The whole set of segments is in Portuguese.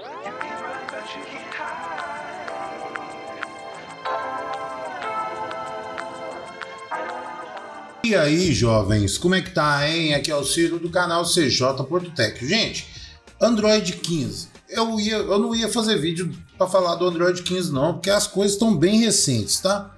E aí, jovens, como é que tá, hein? Aqui é o Ciro do canal CJ Porto Tech. Gente, Android 15. Eu não ia fazer vídeo para falar do Android 15 não, porque as coisas estão bem recentes, tá?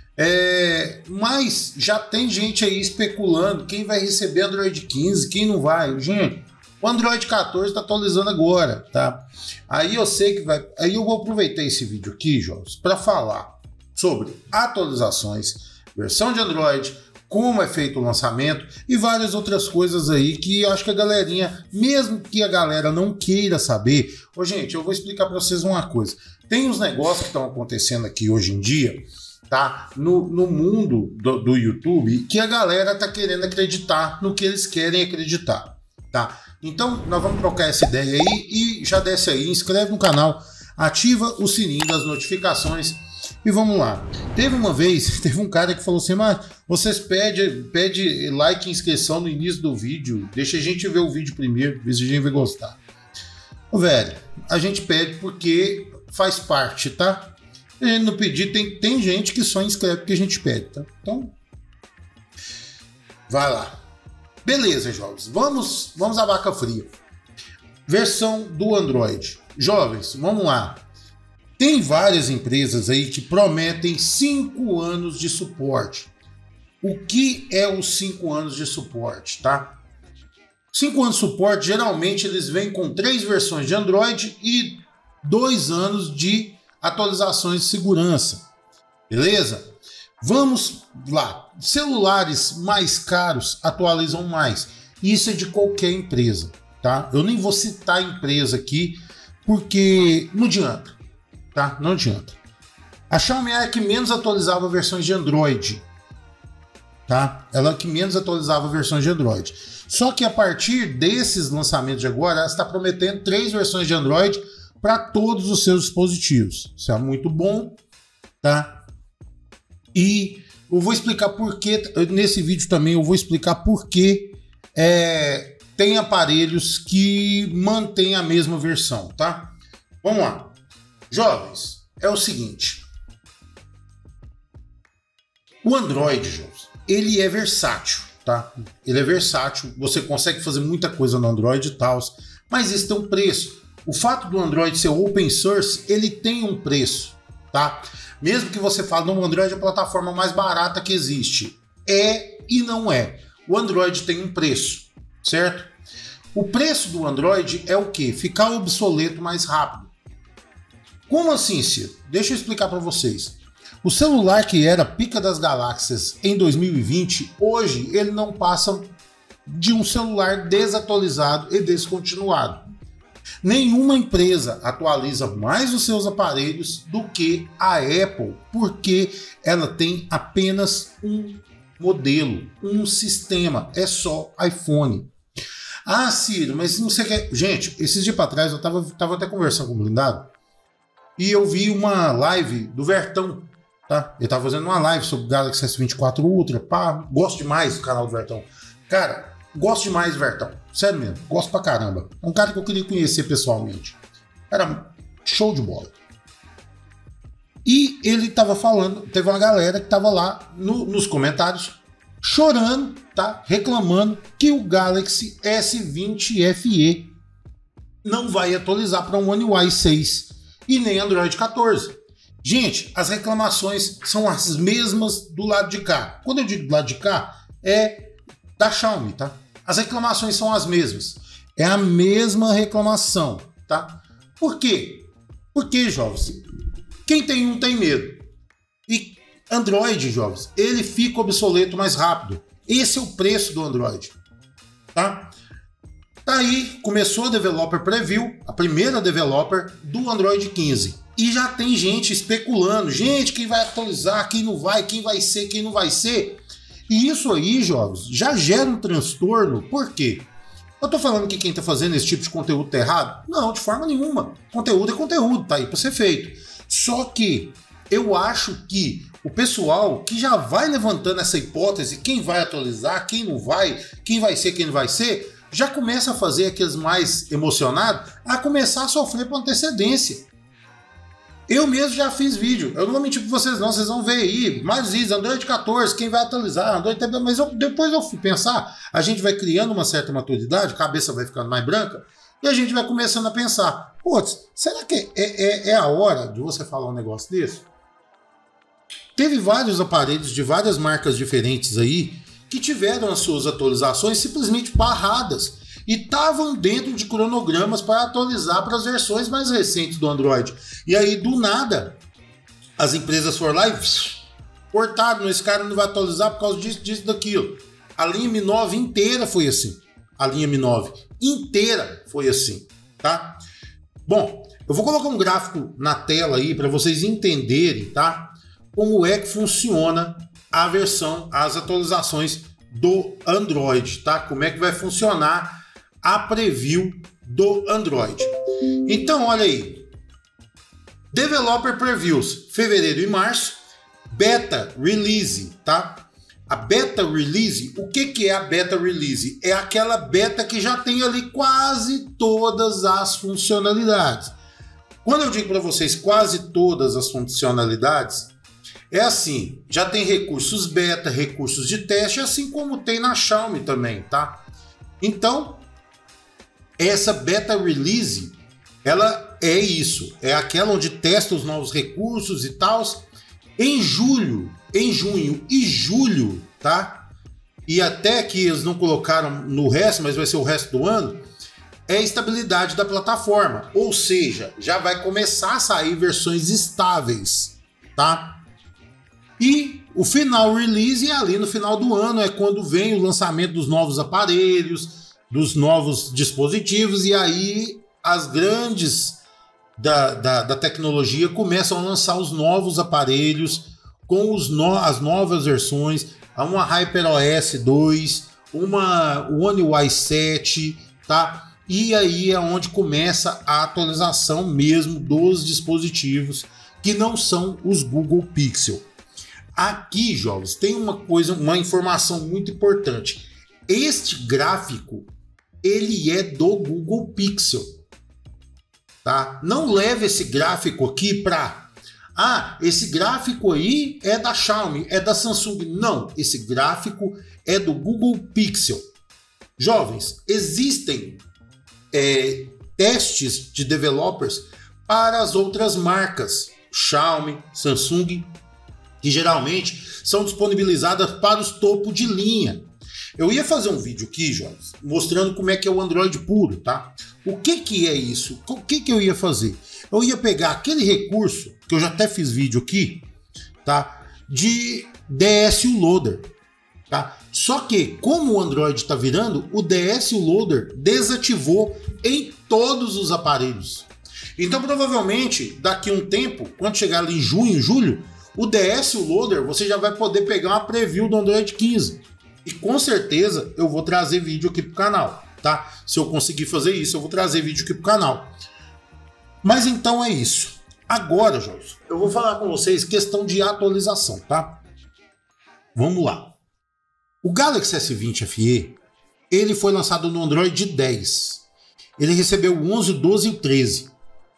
Mas já tem gente aí especulando quem vai receber Android 15, quem não vai. Gente, o Android 14 está atualizando agora, tá? Aí eu sei que vai... Aí eu vou aproveitar esse vídeo aqui, jovens, para falar sobre atualizações, versão de Android, como é feito o lançamento e várias outras coisas aí que eu acho que a galerinha, mesmo que a galera não queira saber... Ô, gente, eu vou explicar para vocês uma coisa. Tem uns negócios que estão acontecendo aqui hoje em dia, tá? No mundo do YouTube, que a galera tá querendo acreditar no que eles querem acreditar, tá? Então, nós vamos trocar essa ideia aí e já desce aí, inscreve no canal, ativa o sininho das notificações e vamos lá. Teve uma vez, teve um cara que falou assim, mas vocês pede like e inscrição no início do vídeo, deixa a gente ver o vídeo primeiro, ver se a gente vai gostar. Ô, velho, a gente pede porque faz parte, tá? A gente não pedir, tem gente que só inscreve porque a gente pede, tá? Então, vai lá. Beleza, jovens, vamos à vaca fria. Versão do Android. Jovens, vamos lá. Tem várias empresas aí que prometem 5 anos de suporte. O que é os 5 anos de suporte, tá? 5 anos de suporte, geralmente eles vêm com 3 versões de Android e 2 anos de atualizações de segurança. Beleza? Vamos lá. Celulares mais caros atualizam mais. Isso é de qualquer empresa, tá? Eu nem vou citar a empresa aqui porque não adianta, tá? Não adianta. A Xiaomi é a que menos atualizava versões de Android, tá? Ela é a que menos atualizava versões de Android. Só que a partir desses lançamentos de agora, ela está prometendo 3 versões de Android para todos os seus dispositivos. Isso é muito bom, tá? E eu vou explicar por que, nesse vídeo também eu vou explicar por que tem aparelhos que mantêm a mesma versão, tá? Vamos lá. Jovens, é o seguinte. O Android, jovens, ele é versátil, tá? Ele é versátil, você consegue fazer muita coisa no Android e tal, mas isso tem um preço. O fato do Android ser open source, ele tem um preço, tá? Mesmo que você fale, não, o Android é a plataforma mais barata que existe. É e não é. O Android tem um preço, certo? O preço do Android é o quê? Ficar obsoleto mais rápido. Como assim, Ciro? Deixa eu explicar para vocês. O celular que era pica das galáxias em 2020, hoje ele não passa de um celular desatualizado e descontinuado. Nenhuma empresa atualiza mais os seus aparelhos do que a Apple, porque ela tem apenas um modelo, um sistema, é só iPhone. Ah, Ciro, mas não sei o que... Gente, esses dias para trás eu tava até conversando com o Blindado e eu vi uma live do Vertão, tá? Ele tava fazendo uma live sobre o Galaxy S24 Ultra, pá, gosto demais do canal do Vertão. Cara, gosto demais do Vertão, sério mesmo, gosto pra caramba. É um cara que eu queria conhecer pessoalmente. Era show de bola. E ele tava falando, teve uma galera que tava lá nos comentários chorando, tá? Reclamando que o Galaxy S20 FE não vai atualizar para um One UI 6 e nem Android 14. Gente, as reclamações são as mesmas do lado de cá. Quando eu digo do lado de cá, é da Xiaomi, tá? As reclamações são as mesmas. É a mesma reclamação, tá? Por quê? Porque, jovens, quem tem um tem medo. E Android, jovens, ele fica obsoleto mais rápido. Esse é o preço do Android, tá? Tá aí, começou a Developer Preview, a primeira Developer do Android 15. E já tem gente especulando, gente, quem vai atualizar, quem não vai, quem vai ser, quem não vai ser. E isso aí, jovens, já gera um transtorno. Por quê? Eu tô falando que quem tá fazendo esse tipo de conteúdo tá errado? Não, de forma nenhuma. Conteúdo é conteúdo, tá aí para ser feito. Só que eu acho que o pessoal que já vai levantando essa hipótese, quem vai atualizar, quem não vai, quem vai ser, quem não vai ser, já começa a fazer aqueles mais emocionados a começar a sofrer por antecedência. Eu mesmo já fiz vídeo, eu não vou mentir para vocês não, vocês vão ver aí, mais vídeos, Android 14, quem vai atualizar, Android TV, mas depois eu fui pensar, a gente vai criando uma certa maturidade, a cabeça vai ficando mais branca, e a gente vai começando a pensar, putz, será que é a hora de você falar um negócio desse? Teve vários aparelhos de várias marcas diferentes aí, que tiveram as suas atualizações simplesmente barradas, e estavam dentro de cronogramas para atualizar para as versões mais recentes do Android. E aí, do nada, as empresas foram lá e cortaram, esse cara não vai atualizar por causa disso, daquilo. A linha Mi9 inteira foi assim. A linha Mi9 inteira foi assim, tá? Bom, eu vou colocar um gráfico na tela aí para vocês entenderem, tá? Como é que funciona a versão, as atualizações do Android, tá? Como é que vai funcionar a preview do Android. Então, olha aí. Developer Previews, fevereiro e março. Beta Release, tá? A Beta Release, o que é a Beta Release? É aquela beta que já tem ali quase todas as funcionalidades. Quando eu digo para vocês quase todas as funcionalidades, é assim, já tem recursos beta, recursos de teste, assim como tem na Xiaomi também, tá? Então, essa beta release, ela é isso, é aquela onde testa os novos recursos e tal. Em junho e julho, tá? E até que eles não colocaram no resto, mas vai ser o resto do ano, é a estabilidade da plataforma. Ou seja, já vai começar a sair versões estáveis, tá? E o final release é ali no final do ano, é quando vem o lançamento dos novos aparelhos, dos novos dispositivos, e aí as grandes da tecnologia começam a lançar os novos aparelhos com as novas versões, uma HyperOS 2, uma One UI 7, tá? E aí é onde começa a atualização mesmo dos dispositivos que não são os Google Pixel. Aqui, jovens, tem uma informação muito importante. Este gráfico, ele é do Google Pixel, tá? Não leve esse gráfico aqui para... esse gráfico aí é da Xiaomi, é da Samsung. Não, esse gráfico é do Google Pixel. Jovens, existem testes de developers para as outras marcas, Xiaomi, Samsung, que geralmente são disponibilizadas para os topo de linha. Eu ia fazer um vídeo aqui, Jorge, mostrando como é que é o Android puro, tá? O que é isso? O que eu ia fazer? Eu ia pegar aquele recurso, que eu já até fiz vídeo aqui, tá? De DSU Loader, tá? Só que, como o Android está virando, o DSU Loader desativou em todos os aparelhos. Então, provavelmente, daqui a um tempo, quando chegar ali em junho, julho, o DSU Loader, você já vai poder pegar uma preview do Android 15. E com certeza eu vou trazer vídeo aqui pro canal, tá? Se eu conseguir fazer isso, eu vou trazer vídeo aqui pro canal. Mas então é isso. Agora, Jorge, eu vou falar com vocês questão de atualização, tá? Vamos lá. O Galaxy S20 FE, ele foi lançado no Android 10. Ele recebeu o 11, o 12 e o 13.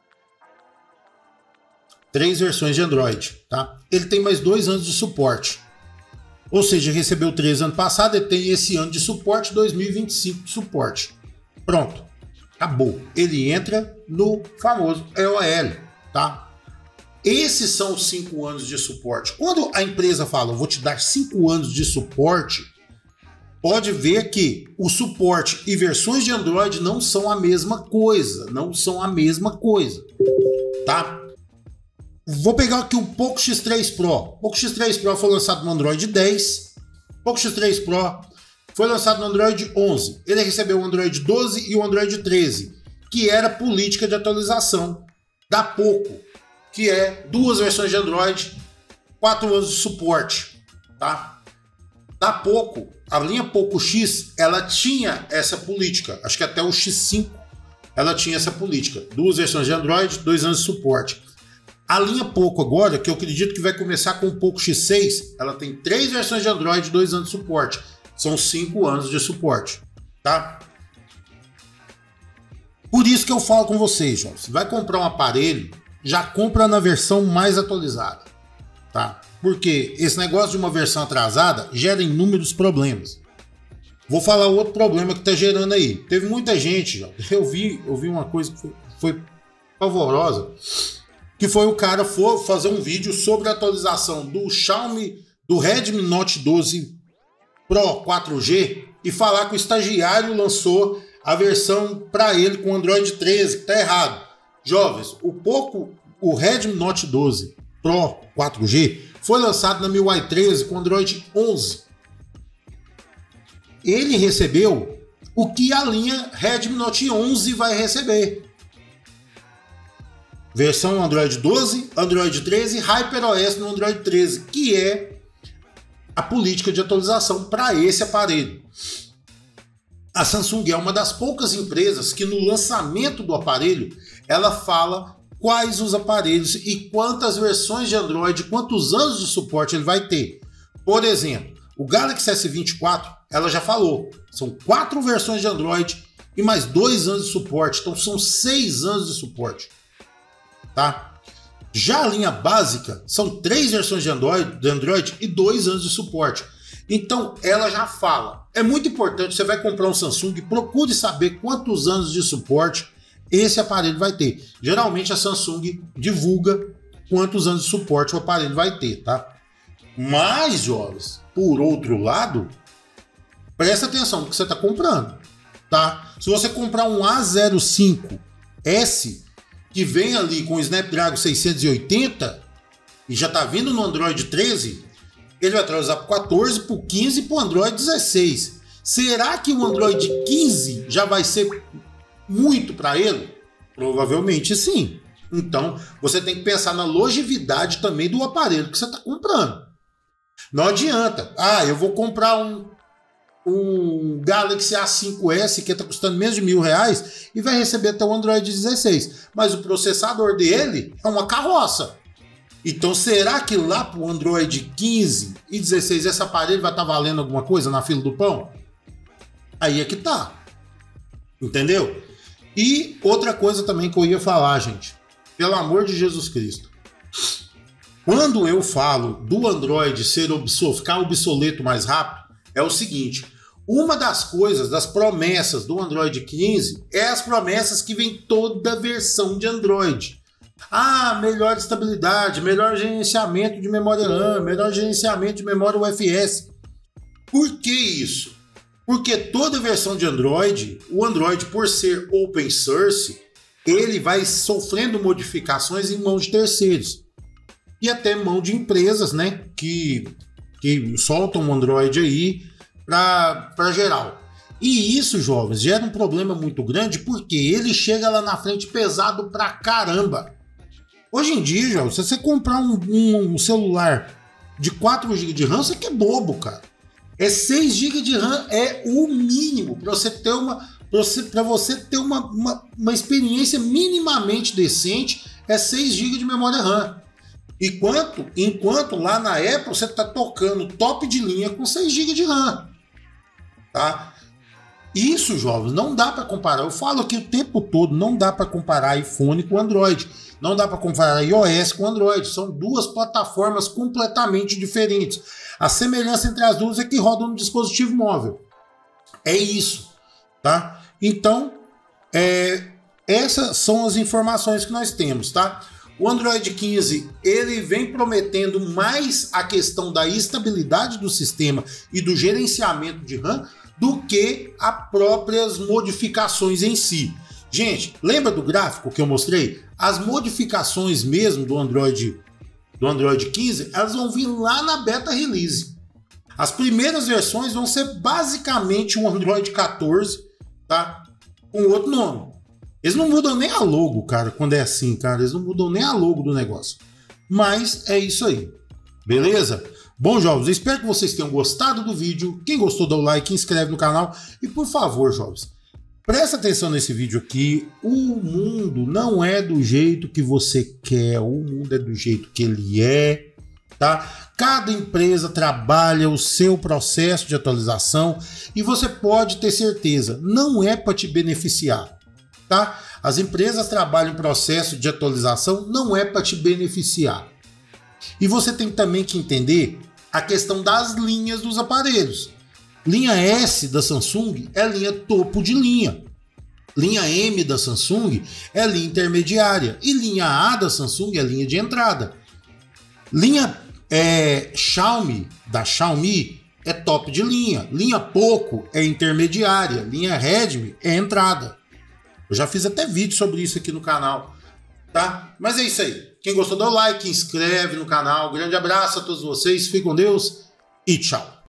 3 versões de Android, tá? Ele tem mais 2 anos de suporte. Ou seja, recebeu 3 ano passado e tem esse ano de suporte, 2025 de suporte. Pronto. Acabou. Ele entra no famoso EOL, tá? Esses são os 5 anos de suporte. Quando a empresa fala, eu vou te dar 5 anos de suporte, pode ver que o suporte e versões de Android não são a mesma coisa. Não são a mesma coisa, tá? Vou pegar aqui o Poco X3 Pro. O Poco X3 Pro foi lançado no Android 10. O Poco X3 Pro foi lançado no Android 11. Ele recebeu o Android 12 e o Android 13, que era política de atualização da Poco, que é 2 versões de Android, 4 anos de suporte, tá? Da Poco, a linha Poco X, ela tinha essa política. Acho que até o X5 ela tinha essa política. 2 versões de Android, 2 anos de suporte. A linha Poco agora, que eu acredito que vai começar com o Poco X6, ela tem 3 versões de Android e 2 anos de suporte. São 5 anos de suporte, tá? Por isso que eu falo com vocês, João. Se vai comprar um aparelho, já compra na versão mais atualizada, tá? Porque esse negócio de uma versão atrasada gera inúmeros problemas. Vou falar outro problema que tá gerando aí. Teve muita gente, João. Eu vi uma coisa que foi pavorosa, que foi o cara fazer um vídeo sobre a atualização do Xiaomi, do Redmi Note 12 Pro 4G e falar que o estagiário lançou a versão para ele com Android 13, que tá errado. Jovens, o Redmi Note 12 Pro 4G foi lançado na MIUI 13 com Android 11. Ele recebeu o que a linha Redmi Note 11 vai receber. Versão Android 12, Android 13 e HyperOS no Android 13, que é a política de atualização para esse aparelho. A Samsung é uma das poucas empresas que no lançamento do aparelho ela fala quais os aparelhos e quantas versões de Android, quantos anos de suporte ele vai ter. Por exemplo, o Galaxy S24, ela já falou, são 4 versões de Android e mais 2 anos de suporte, então são 6 anos de suporte. Tá? Já a linha básica são 3 versões de Android e 2 anos de suporte. Então ela já fala. É muito importante, você vai comprar um Samsung, procure saber quantos anos de suporte esse aparelho vai ter. Geralmente a Samsung divulga quantos anos de suporte o aparelho vai ter, tá? Mas, jovens, por outro lado, presta atenção no que você está comprando, tá? Se você comprar um A05S que vem ali com o Snapdragon 680 e já está vindo no Android 13, ele vai atualizar para o 14, para o 15 e para o Android 16. Será que o Android 15 já vai ser muito para ele? Provavelmente sim. Então, você tem que pensar na longevidade também do aparelho que você está comprando. Não adianta. Eu vou comprar um Galaxy A5S que está custando menos de R$1.000 e vai receber até o Android 16. Mas o processador dele é uma carroça. Então, será que lá para o Android 15 e 16 esse aparelho vai estar valendo alguma coisa na fila do pão? Aí é que tá. Entendeu? E outra coisa também que eu ia falar, gente. Pelo amor de Jesus Cristo. Quando eu falo do Android ficar obsoleto mais rápido, é o seguinte. Uma das coisas, das promessas do Android 15 é as promessas que vem toda a versão de Android. Melhor estabilidade, melhor gerenciamento de memória RAM, melhor gerenciamento de memória UFS. Por que isso? Porque toda versão de Android, o Android, por ser open source, ele vai sofrendo modificações em mão de terceiros. E até mão de empresas, né, que soltam o Android aí para geral. E isso, jovens, gera um problema muito grande porque ele chega lá na frente pesado pra caramba. Hoje em dia, jovens, se você comprar um celular de 4 GB de RAM, você que é bobo, cara. 6 GB de RAM é o mínimo para você ter uma experiência minimamente decente. 6 GB de memória RAM. Enquanto lá na Apple você está tocando top de linha com 6 GB de RAM. Tá? Isso, jovens, não dá para comparar. Eu falo aqui o tempo todo, não dá para comparar iPhone com Android. Não dá para comparar iOS com Android. São 2 plataformas completamente diferentes. A semelhança entre as duas é que rodam no dispositivo móvel. É isso, tá? Então, essas são as informações que nós temos, tá? O Android 15, ele vem prometendo mais a questão da estabilidade do sistema e do gerenciamento de RAM do que as próprias modificações em si. Gente, lembra do gráfico que eu mostrei? As modificações mesmo do Android 15, elas vão vir lá na beta release. As primeiras versões vão ser basicamente um Android 14, tá? Com outro nome. Eles não mudam nem a logo, cara, quando é assim, cara. Eles não mudam nem a logo do negócio. Mas é isso aí. Beleza? Bom, jovens, eu espero que vocês tenham gostado do vídeo. Quem gostou, dá o like, inscreve no canal. E por favor, jovens, presta atenção nesse vídeo aqui. O mundo não é do jeito que você quer. O mundo é do jeito que ele é, tá? Cada empresa trabalha o seu processo de atualização. E você pode ter certeza, não é para te beneficiar. tá? As empresas trabalham em processo de atualização, não é para te beneficiar. E você tem também que entender a questão das linhas dos aparelhos. Linha S da Samsung é linha topo de linha. Linha M da Samsung é linha intermediária. E linha A da Samsung é linha de entrada. Linha Xiaomi da Xiaomi é top de linha. Linha Poco é intermediária. Linha Redmi é entrada. Eu já fiz até vídeo sobre isso aqui no canal, tá? Mas é isso aí. Quem gostou, dá o like, inscreve no canal. Grande abraço a todos vocês. Fiquem com Deus e tchau.